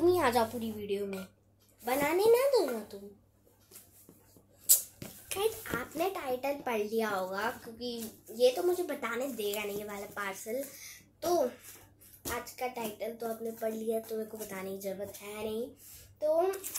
तुम ही आ जाओ पूरी वीडियो में, बनाने ना दो ना तुम। गाइस आपने टाइटल पढ़ लिया होगा, क्योंकि ये तो मुझे बताने देगा नहीं ये वाला पार्सल। तो आज का टाइटल तो आपने पढ़ लिया, तो मेरे को बताने की ज़रूरत है नहीं। तो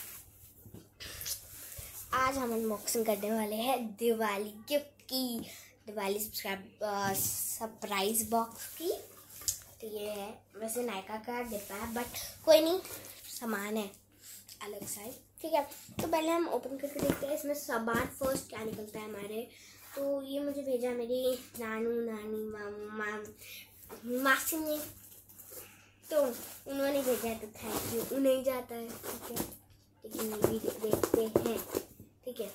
आज हम अनबॉक्सिंग करने वाले हैं दिवाली गिफ्ट की, दिवाली सरप्राइज बॉक्स की। तो ये है, वैसे नायका का डिब्बा है बट कोई नहीं, सामान है अलग साइड, ठीक है। तो पहले हम ओपन करके देखते हैं इसमें सामान फर्स्ट क्या निकलता है हमारे। तो ये मुझे भेजा मेरी नानू नानी मासी ने, तो उन्होंने भेजा है, तो थैंक यू। उन्हें जाता है, ठीक है। लेकिन ये भी देखते हैं, ठीक है।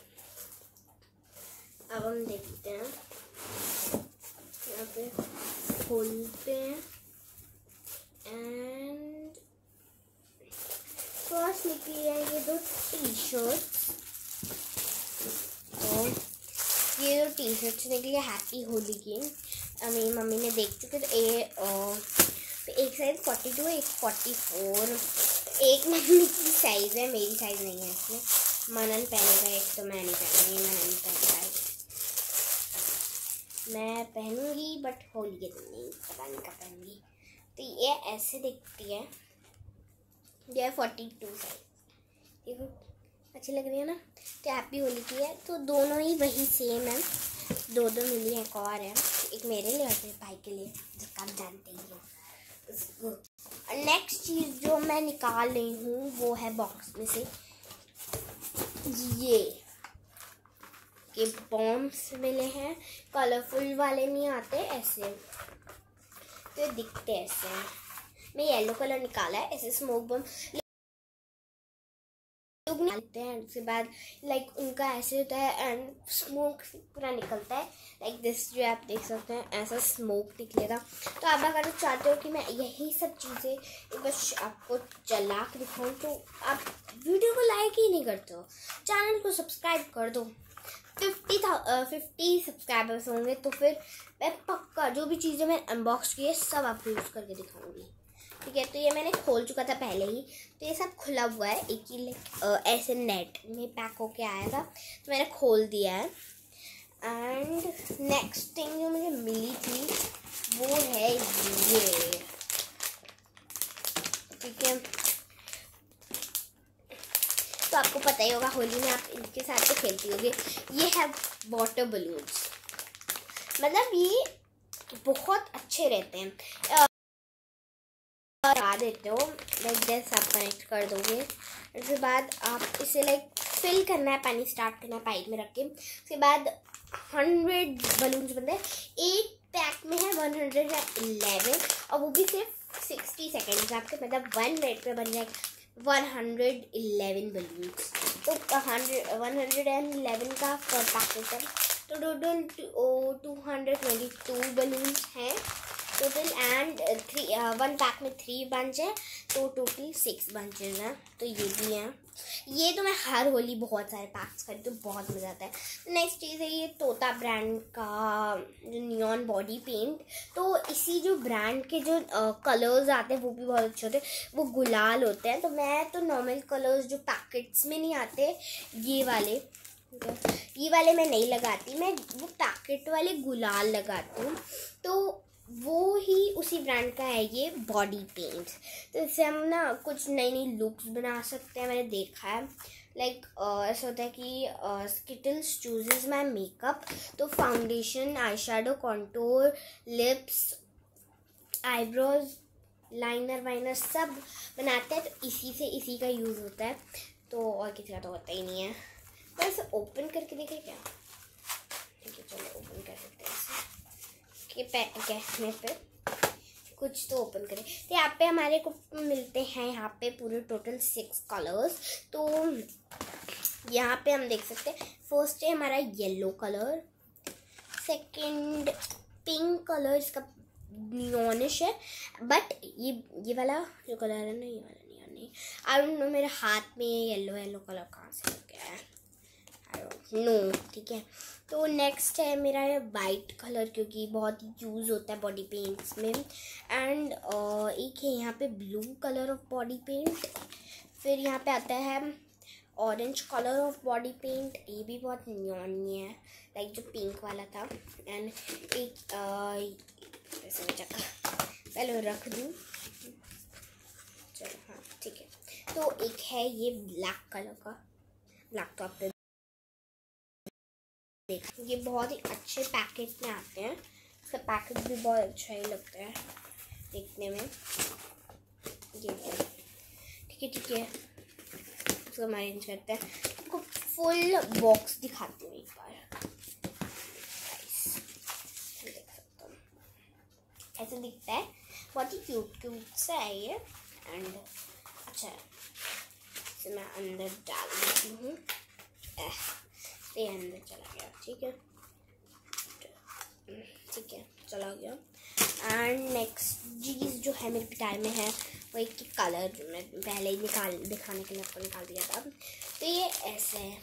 अब हम देखते हैं, यहाँ पे खोलते हैं एंड फर्स्ट निकली है ये दो टी शर्ट। तो ये दो टी शर्ट्स निकली है हैप्पी होली की, मेरी मम्मी ने देख चुके। तो एक साइज 42 है, एक 44। एक मम्मी की साइज़ है, मेरी साइज़ नहीं है इसमें। मनन पहनेगा एक, तो मैं नहीं पहनूंगी, मनन पहनता है। मैं पहनूंगी बट होली के दिन नहीं, पता नहीं कब पहनूंगी। तो ये ऐसे दिखती है, ये 42 साइज, देखो अच्छी लग रही है ना। तो हैप्पी होली की है, तो दोनों ही वही सेम है, दो मिली है। एक और है, एक मेरे लिए और एक भाई के लिए, जिसका आप जानते ही हो। नेक्स्ट चीज़ जो मैं निकाल रही हूँ वो है बॉक्स में से ये बॉम्ब्स मिले हैं। कलरफुल वाले नहीं आते ऐसे, तो ये दिखते ऐसे हैं। मैं येलो कलर निकाला है, ऐसे स्मोक बम लोग निकालते हैं। उसके बाद लाइक उनका ऐसे होता है एंड स्मोक पूरा निकलता है, लाइक दिस जो आप देख सकते हैं, ऐसा स्मोक निकलेगा। तो आप अगर चाहते हो कि मैं यही सब चीज़ें बस आपको चला के दिखाऊँ, तो आप वीडियो को लाइक ही नहीं करते हो, चैनल को सब्सक्राइब कर दो। 50 सब्सक्राइबर्स होंगे तो फिर मैं पक्का जो भी चीज़ें मैंने अनबॉक्स की है सब आपको यूज़ करके दिखाऊंगी, ठीक है। तो ये मैंने खोल चुका था पहले ही, तो ये सब खुला हुआ है, एक ही ऐसे नेट में पैक होके आया था, तो मैंने खोल दिया है। एंड नेक्स्ट थिंग जो मुझे मिली थी वो है ये, ठीक है। तो आपको पता ही होगा होली में आप इनके साथ तो खेलती होगी। ये है वाटर बलून्स, मतलब ये बहुत अच्छे रहते हैं। लगा देते हो लाइक जैसे आप कनेक्ट कर दोगे, उसके बाद आप इसे लाइक फिल करना है, पानी स्टार्ट करना है पाइप में रख के। उसके बाद 100 बलून्स बनते हैं, एक पैक में है 111, और वो भी सिर्फ 60 सेकेंड्स आपके, मतलब 1 मिनट पे बन जाएगा 111 बलून्स। तो 111 का पैकेट है, तो टोटल 222 बलून्स हैं टोटल, एंड 1 पैक में 3 बंच है, तो टोटल 6 बंचेज हैं। तो ये भी हैं, ये तो मैं हर होली बहुत सारे पैक्स करती हूँ, बहुत मज़ा आता है। नेक्स्ट चीज़ है ये तोता ब्रांड का जो नियॉन बॉडी पेंट। तो इसी जो ब्रांड के जो कलर्स आते हैं वो भी बहुत अच्छे होते हैं, वो गुलाल होते हैं। तो मैं तो नॉर्मल कलर्स जो पैकेट्स में नहीं आते, ये वाले मैं नहीं लगाती, मैं वो पैकेट वाले गुलाल लगाती हूँ। तो वो ही उसी ब्रांड का है ये बॉडी पेंट। तो इससे हम ना कुछ नई नई लुक्स बना सकते हैं, मैंने देखा है। लाइक ऐसा होता है कि स्किटल्स चूजेस माई मेकअप, तो foundation, eye shadow, contour, lips, eyebrows, liner वाइनर सब बनाते हैं। तो इसी का यूज़ होता है, तो और किसी का तो होता ही नहीं है। तो इसे ओपन करके देखें क्या, ठीक है चलो ओपन कर सकते हैं इसे कहने पे कुछ तो ओपन करें। तो यहाँ पे हमारे को मिलते हैं यहाँ पे पूरे टोटल 6 कलर्स। तो यहाँ पे हम देख सकते हैं, फर्स्ट है हमारा yellow colour, second pink colour, इसका नियॉनिश है, बट ये वाला जो कलर है ना, ये वाला नियॉन नहीं। आई डोंट नो, मेरे हाथ में येलो कलर कहाँ से लग गया है, नो, ठीक है। तो नेक्स्ट है मेरा वाइट कलर, क्योंकि बहुत यूज़ होता है बॉडी पेंट्स में। एंड एक है यहाँ पे blue colour of body paint. फिर यहाँ पे आता है orange colour of body paint, ये भी बहुत न्योनी है, लाइक जो पिंक वाला था। एंड एक ऐसे में जगह पहले रख दूँ, चलो हाँ ठीक है। तो एक है ये ब्लैक कलर का, ब्लैक तो आप देख, ये बहुत ही अच्छे पैकेट में आते हैं, इसका पैकेट भी बहुत अच्छा ही लगता है देखने में। ये ठीक है, इसको हम अरेंज करते हैं। आपको फुल बॉक्स दिखाती हूँ एक बार, देख सकता हूँ ऐसे दिखता है, बहुत ही क्यूट सा है ये। एंड अच्छा इसे मैं अंदर डाल देती हूँ, ये अंदर चला गया, ठीक है चला गया। एंड नेक्स्ट चीज़ जो है मेरे पिटाई में है वो एक कलर, जो मैं पहले ही दिखाने के लिए आपको निकाल दिया था। तो ये ऐसे है,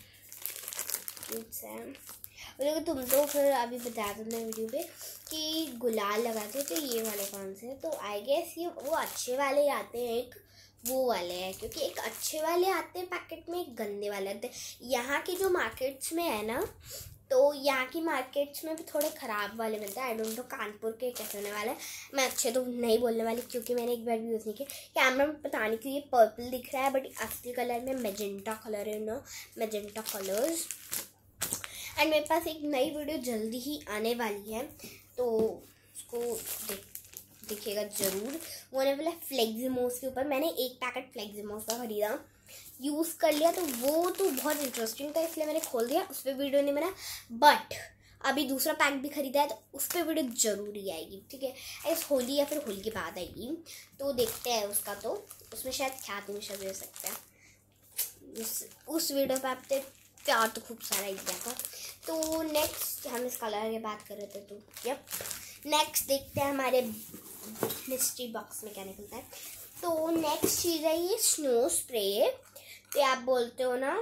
देखो तुम तो फिर अभी बता दो मैं वीडियो पे कि गुलाल लगाते हो, तो ये वाले कौन से हैं? तो आई गेस ये वो अच्छे वाले आते हैं, एक वो वाले हैं, क्योंकि एक अच्छे वाले आते हैं पैकेट में, एक गंदे वाले आते हैं। यहाँ के जो मार्केट्स में है ना, तो यहाँ की मार्केट्स में भी थोड़े ख़राब वाले मिलते हैं। आई डोंट नो कानपुर के कैसे होने वाला है, मैं अच्छे तो नहीं बोलने वाली क्योंकि मैंने एक बार भी यूज़ नहीं किया। कैमरा में पता नहीं क्यों ये पर्पल दिख रहा है, बट असली कलर में मैजेंटा कलर है ना, मैजेंटा कलर्स। एंड मेरे पास एक नई वीडियो जल्दी ही आने वाली है, तो उसको देखिएगा ज़रूर। वो आने वाला फ्लेक्सिमोस के ऊपर। मैंने एक पैकेट फ्लेक्सिमोस का ख़रीदा, यूज़ कर लिया, तो वो तो बहुत इंटरेस्टिंग था, इसलिए मैंने खोल दिया। उस पर वीडियो नहीं बना, बट अभी दूसरा पैक भी ख़रीदा है, तो उस पर वीडियो ज़रूर ही आएगी, ठीक है। इस होली या फिर होली के बाद आएगी, तो देखते हैं उसका। तो उसमें शायद ख्याति में शब्द हो सकता है, उस वीडियो पर आपने प्यार तो खूब सारा ही दिया था। तो नेक्स्ट हम इस कलर की बात कर रहे थे, तो यप नेक्स्ट देखते हैं हमारे मिस्ट्री बॉक्स में क्या निकलता है। तो नेक्स्ट चीज़ है ये स्नो स्प्रे। तो आप बोलते हो ना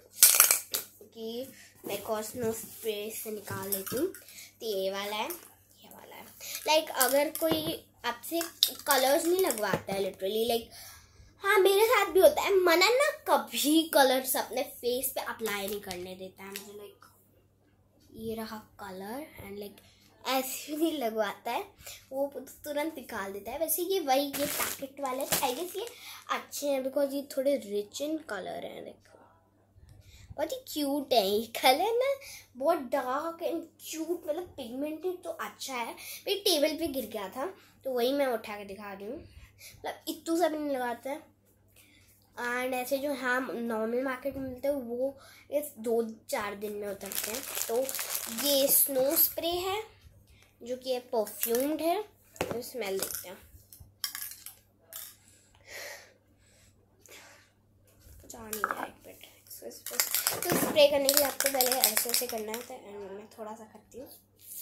कि मैं को स्नो स्प्रे से निकाल लेती हूँ, तो ये वाला है, ये वाला है। लाइक अगर कोई आपसे कलर्स नहीं लगवाता है लिटरली, लाइक हाँ मेरे साथ भी होता है, मनन ना कभी कलर्स अपने फेस पे अप्लाई नहीं करने देता है मुझे। लाइक ये रहा कलर, एंड लाइक ऐसे नहीं लगवाता है, वो तुरंत निकाल देता है। वैसे ये वही ये पैकेट वाले आई गेस ये अच्छे हैं, बिकॉज ये थोड़े रिच इन कलर हैं। देखो बहुत ही क्यूट है ये कलर ना, बहुत डार्क एंड क्यूट, मतलब पिगमेंटेड तो अच्छा है। मेरी टेबल पे गिर गया था, तो वही मैं उठा के दिखा रही हूँ, मतलब इतू सा भी नहीं लगाता है। एंड ऐसे जो हम नॉर्मल मार्केट में मिलते हैं वो इस 2-4 दिन में उतरते हैं। तो ये स्नो स्प्रे है जो कि ये परफ्यूम्ड है, तो स्मेल देखते हैं। जा नहीं रहा एक मिनट। तो स्प्रे करने के लिए आपको पहले ऐसे ऐसे करना है, तो मैं थोड़ा सा करती हूँ,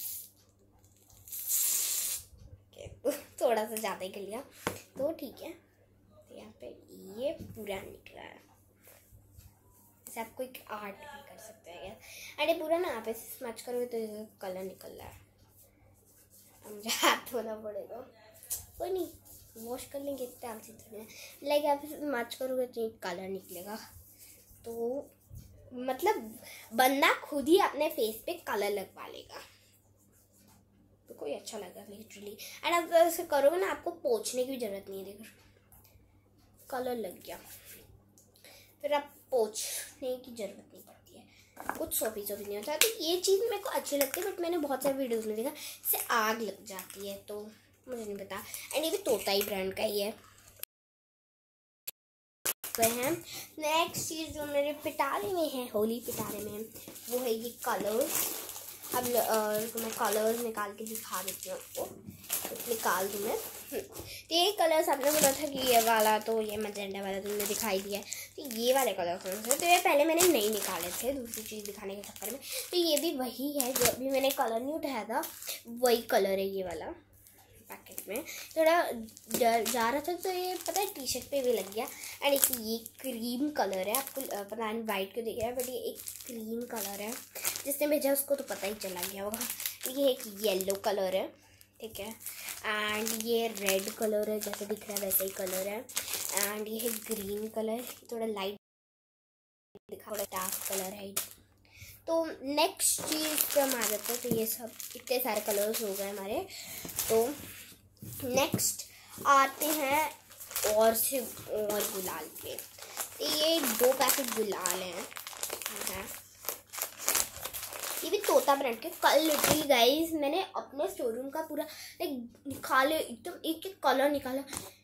थोड़ा सा ज़्यादा ही कर लिया, तो ठीक है। तो यहाँ पे ये पूरा निकला है, जैसे आपको एक आर्ट भी कर सकते हैं यार। अरे पूरा ना आप ऐसे स्मच करोगे तो कलर निकल रहा है, अब मुझे हाथ धोना पड़ेगा, कोई नहीं वॉश कर लेंगे, इतना आलसी थोड़ी है। लाइक आप स्मच करोगे तो कलर निकलेगा, तो मतलब बंदा खुद ही अपने फेस पे कलर लगवा लेगा, तो कोई अच्छा लगा लिटरली। एंड आप ऐसे करोगे ना, आपको पोंछने की भी ज़रूरत नहीं है। देखो कलर लग गया, फिर आप पोंछने की ज़रूरत नहीं पड़ती है, कुछ सोपी नहीं होता। तो ये चीज़ मेरे को अच्छी लगती है, बट मैंने बहुत सारे वीडियोज़ में देखा इससे आग लग जाती है, तो मुझे नहीं पता। एंड ये भी तोताई ब्रांड का ही है। है नेक्स्ट चीज़ जो मेरे पिटारे में है, होली पिटारे में, वो है ये कलर्स। अब मैं कलर्स निकाल के दिखा देती हूँ आपको, निकाल दूँ मैं। तो ये कलर्स आपने बोला था कि ये वाला, तो ये मैजेंटा वाला तुमने दिखाई दिया है, तो ये वाले कलर कौन से? तो ये पहले मैंने नहीं निकाले थे दूसरी चीज़ दिखाने के चक्कर में। तो ये भी वही है जो अभी मैंने कलर नहीं उठाया था, वही कलर है ये वाला, पैकेट में, थोड़ा डर जा रहा था तो ये पता है टी शर्ट पे भी लग गया। एंड एक ये क्रीम कलर है, आपको पता नहीं वाइट क्यों दिख रहा है, बट ये एक क्रीम कलर है। जिसने भेजा उसको तो पता ही चला गया होगा। ये एक येलो कलर है, ठीक है। एंड ये रेड कलर है, जैसे दिख रहा है वैसे ही कलर है। एंड ये है ग्रीन कलर, थोड़ा लाइट दिखा, थोड़ा डार्क कलर है। तो नेक्स्ट चीज़ पे हम आ जाते हैं। तो ये सब इतने सारे कलर्स हो गए हमारे। तो नेक्स्ट आते हैं और गुलाल पे। तो ये 2 पैकेट गुलाल हैं, ये भी तोता ब्रांड के। कल लिटरली गाइस मैंने अपने स्टोर का पूरा निकाले, एकदम एक एक कलर निकाला।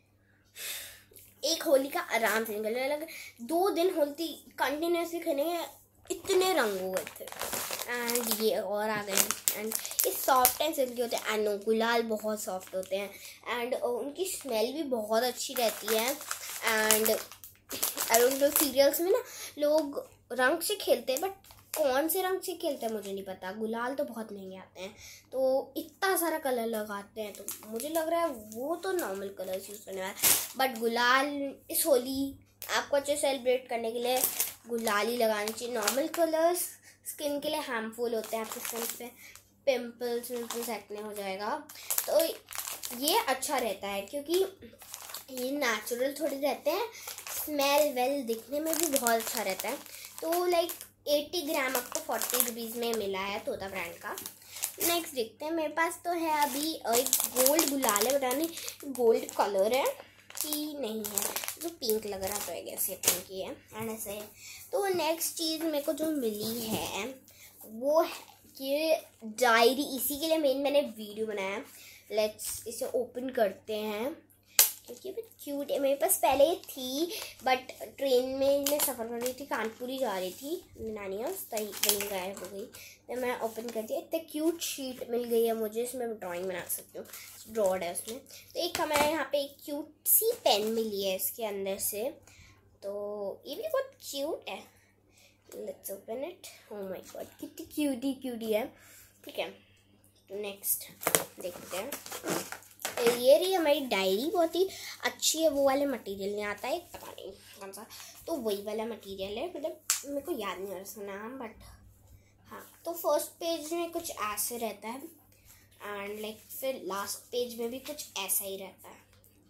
एक होली का आराम से निकल लगा, 2 दिन होली कंटिन्यूसली खेलेंगे, इतने रंग हुए थे। एंड ये और आ गए हैं। एंड ये सॉफ्ट एंड सिल्की होते हैं। एंड गुलाल बहुत सॉफ्ट होते हैं एंड उनकी स्मेल भी बहुत अच्छी रहती है। एंड लोग सीरियल्स में ना लोग रंग से खेलते हैं, बट कौन से रंग से खेलते हैं मुझे नहीं पता। गुलाल तो बहुत महंगे आते हैं, तो इतना सारा कलर लगाते हैं, तो मुझे लग रहा है वो तो नॉर्मल कलर्स यूज़ करने वाला है। बट गुलाल इस होली आपको अच्छे सेलिब्रेट करने के लिए गुलाल ही लगानी चाहिए। नॉर्मल कलर्स स्किन के लिए हार्मफुल होते हैं, आपके स्किन पे पिंपल्स एक्ने हो जाएगा। तो ये अच्छा रहता है क्योंकि ये नेचुरल थोड़े रहते हैं, स्मेल वेल दिखने में भी बहुत अच्छा रहता है। तो लाइक 80 ग्राम आपको 40 रुपीज़ में मिला है तोता ब्रांड का। नेक्स्ट देखते हैं, मेरे पास तो है अभी एक गोल्ड गुलाल है, पता नहीं गोल्ड कलर है कि नहीं है, जो पिंक लग रहा तो है, ऐसे पिंक ही है एंड ऐसे। तो नेक्स्ट चीज़ मेरे को जो मिली है वो है ये डायरी, इसी के लिए मैंने वीडियो बनाया। लेट्स इसे ओपन करते हैं क्योंकि ये क्यूट है। मेरे पास पहले ये थी बट ट्रेन में मैं सफ़र कर रही थी, कानपुर ही जा रही थी नानी हाउस, तो वहीं गायब हो गई। तो मैं ओपन कर दिया, इतने क्यूट शीट मिल गई है मुझे, इसमें मैं ड्राइंग बना सकती हूँ, ड्रॉड है उसमें। तो एक हमारे यहाँ पे एक क्यूट सी पेन मिली है इसके अंदर से, तो ये भी बहुत क्यूट है। Let's open it. Oh my god, कितनी क्यूटी है। ठीक है, तो नेक्स्ट देखते हैं। ये रही हमारी डायरी, बहुत ही अच्छी है। वो वाले मटेरियल नहीं आता है, पता नहीं कौन सा, तो वही वाला मटेरियल है, मतलब मेरे को याद नहीं आ रहा उसका नाम, बट हाँ। तो फर्स्ट पेज में कुछ ऐसे रहता है एंड लाइक फिर लास्ट पेज में भी कुछ ऐसा ही रहता है।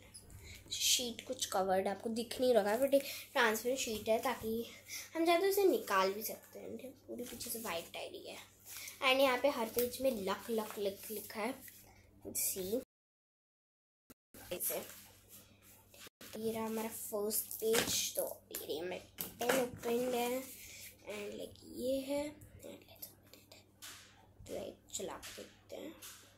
शीट कुछ कवर्ड आपको दिख नहीं रहा है, बट एक ट्रांसपेरेंट शीट है ताकि हम चाहे तो इसे निकाल भी सकते हैं। पूरी पीछे से वाइट डायरी है एंड यहाँ पे हर पेज में लक लिखा है, सी ऐसे। ये रहा हमारा फर्स्ट पेज। तो ये हमारा पेन ओपन है एंड लाइक ये है, लाइक चला के देखते हैं।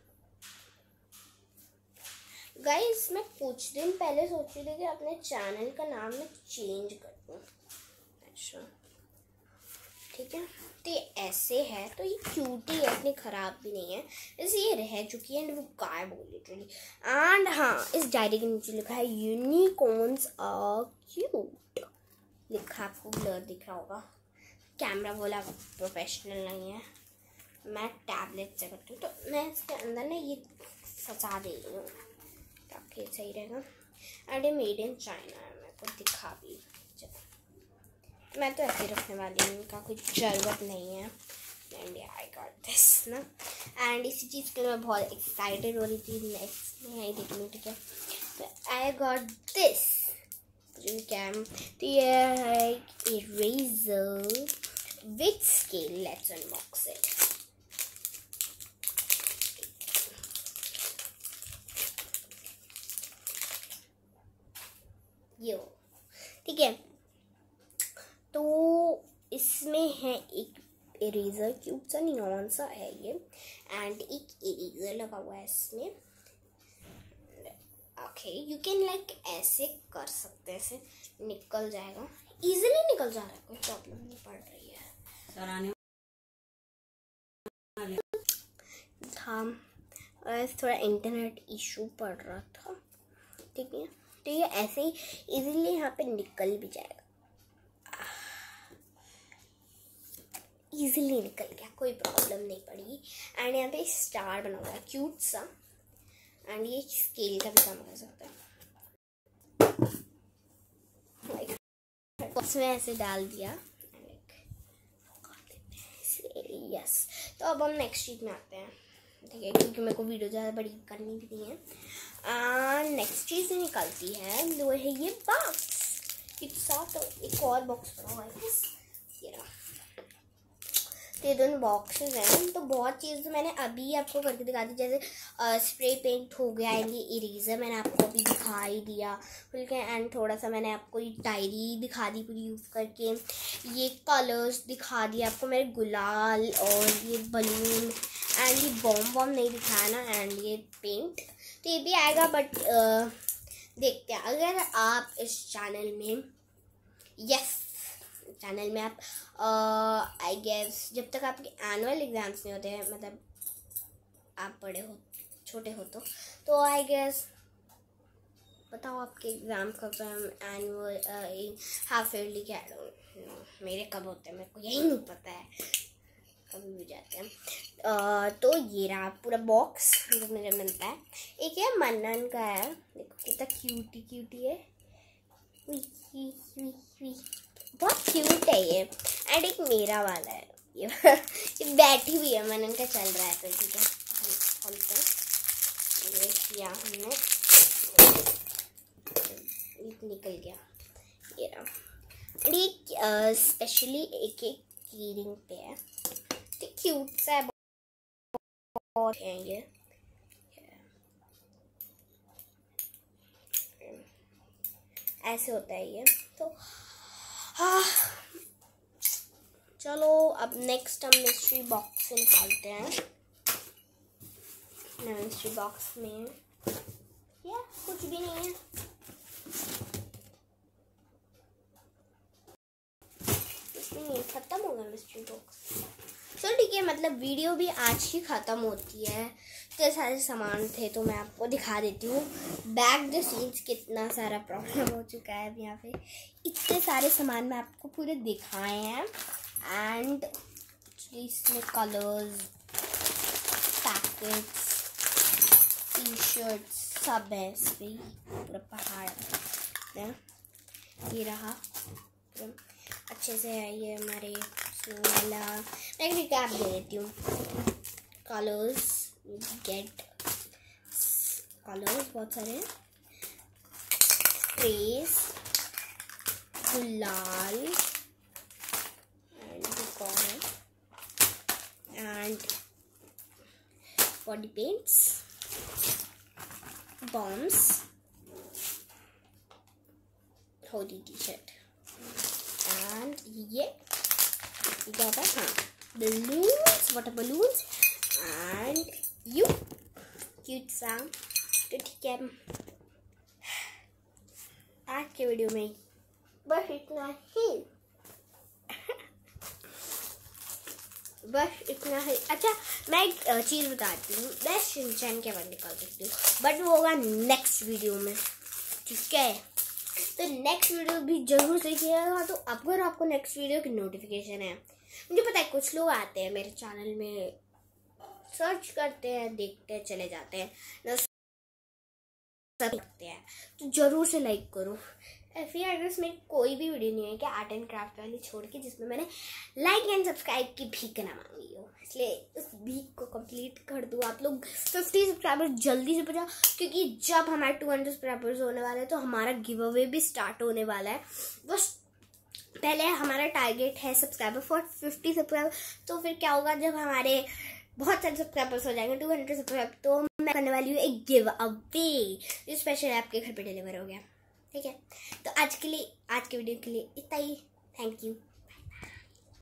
गाइस मैं कुछ दिन पहले सोच रही थी कि अपने चैनल का नाम मैं चेंज कर दूँ। अच्छा ठीक है, तो ये ऐसे है, तो ये क्यूट ही है, इतनी ख़राब भी नहीं है। जैसे ये रह चुकी है एंड वो गायब हो लिटरली। एंड हाँ, इस डायरी के नीचे लिखा है यूनिकॉर्न्स आर क्यूट, लिखा आपको ब्लर दिख रहा होगा, कैमरा बोला प्रोफेशनल नहीं है, मैं टैबलेट से करती हूँ। तो मैं इसके अंदर ना ये फंसा दे रही हूँ ताकि सही रहेगा। एंड ये मेड इन चाइना है, मेरे को दिखा भी, मैं तो ऐसे रखने वाली हूँ, इनका कोई ज़रूरत नहीं है। एंड आई गॉट दिस ना, एंड इसी चीज़ के लिए मैं बहुत एक्साइटेड हो रही थी नेक्स्ट में आई देखने। ठीक है, तो आई गॉट दिस कैम। तो ये है eraser with scale, let's unbox it. Yo ठीक है, तो इसमें है एक इरेजर, क्यूट सा नियॉन सा है ये, एंड एक इरेजर लगा हुआ है इसमें। ओके, यू कैन लाइक ऐसे कर सकते हैं, ऐसे निकल जाएगा, इजीली निकल जा रहा है, कोई प्रॉब्लम नहीं पड़ रही है। हाँ, थोड़ा इंटरनेट इशू पड़ रहा था। ठीक है, तो ये ऐसे ही इजीली यहाँ पे निकल भी जाएगा, इजीली निकल गया, कोई प्रॉब्लम नहीं पड़ी। एंड यहाँ पे स्टार बना हुआ है क्यूट सा, एंड ये स्केल का भी काम कर सकता है। उसमें ऐसे डाल दिया, यस। तो अब हम नेक्स्ट चीज में आते हैं, ठीक है, क्योंकि मेरे को वीडियो ज़्यादा बड़ी करनी भी नहीं है। नेक्स्ट चीज़ निकलती है वो है ये बॉक्स के साथ एक और बॉक्स पड़ा हुआ है, ये रहा। तो ये दोनों बॉक्सेस हैं। तो बहुत चीज़ तो मैंने अभी आपको करके दिखा दी, जैसे स्प्रे पेंट हो गया एंड ये इरेजर मैंने आपको अभी दिखा ही दिया खुल के, एंड थोड़ा सा मैंने आपको ये डायरी दिखा दी पूरी यूज़ करके, ये कलर्स दिखा दिए आपको मेरे गुलाल और ये बलून, एंड ये बॉम नहीं दिखाया ना, एंड ये पेंट तो ये भी आएगा, बट देखते हैं। अगर आप इस चैनल में आप आई गेस जब तक आपके एनुअल एग्ज़ाम्स नहीं होते हैं, मतलब आप बड़े हो छोटे हो तो आई गेस बताओ आपके एग्ज़ाम कब है, एनुअल हाफ ईयरली क्या मेरे कब होते हैं, मेरे को यही नहीं पता है, कभी भी जाते हैं। तो ये रहा पूरा बॉक्स जो मुझे मिलता है। एक है मन्नन का है, देखो कितना क्यूटी है, बहुत क्यूट है ये, एंड एक मेरा वाला है ये बैठी हुई है, मनन का चल रहा है। तो ठीक है, खोलते हैं, ये किया हमने, निकल गया ये रहा। ये स्पेशली एक कीरिंग पे है, तो क्यूट सा है बहुत है ये। ऐसे होता है ये। तो चलो अब नेक्स्ट हम मिस्ट्री बॉक्स से निकालते हैं। मिस्ट्री बॉक्स में या कुछ भी नहीं है, खत्म हो गया मिस्ट्री बॉक्स। चलो ठीक है, मतलब वीडियो भी आज ही ख़त्म होती है। इतने सारे सामान थे तो मैं आपको दिखा देती हूँ बैक द सीन्स, कितना सारा प्रॉब्लम हो चुका है अब यहाँ पे। इतने सारे सामान मैं आपको पूरे दिखाए हैं, एंड इसमें कलर्स, पैकेट्स, टी शर्ट्स सब है, इस पर पूरा पहाड़ है। ये रहा अच्छे से है ये हमारे वाला। मैं एक रिकैप दे देती हूँ। कलर्स, गेट कलर्स बहुत सारे हैं, ट्रेस, गुलाल and body paints, bombs, Holi T shirt, and ये क्या होता है, हाँ balloons, water balloons, and you cute सा। तो ठीक है, आज के वीडियो में बस इतना ही बस इतना ही। अच्छा, मैं एक चीज़ बताती हूँ, मैं शिनचैन के बाद निकाल सकती हूँ, बट वो होगा नेक्स्ट वीडियो में, ठीक है। तो नेक्स्ट वीडियो भी जरूर देखिएगा। तो अगर आपको नेक्स्ट वीडियो की नोटिफिकेशन है, मुझे पता है कुछ लोग आते हैं मेरे चैनल में, सर्च करते हैं, देखते हैं, चले जाते हैं, करते हैं, तो जरूर से लाइक करो। फिर एड्रेस में कोई भी वीडियो नहीं है कि आर्ट एंड क्राफ्ट वाली छोड़ के जिसमें मैंने लाइक एंड सब्सक्राइब की भीख ना मांगी हो, इसलिए उस भीख को कंप्लीट कर दो। आप लोग 50 सब्सक्राइबर जल्दी से पहुंचाओ, क्योंकि जब हमारे 200 सब्सक्राइबर्स होने वाले हैं तो हमारा गिव अवे भी स्टार्ट होने वाला है। बस पहले हमारा टारगेट है सब्सक्राइबर फॉर 50 सब्सक्राइबर। तो फिर क्या होगा, जब हमारे बहुत सारे सब्सक्राइबर्स हो जाएंगे 200 सब्सक्राइबर, तो मैं करने वाली हूँ एक गिव अवे जो स्पेशल आपके घर पे डिलीवर हो गया, ठीक है। तो आज के वीडियो के लिए इतना ही। Thank you.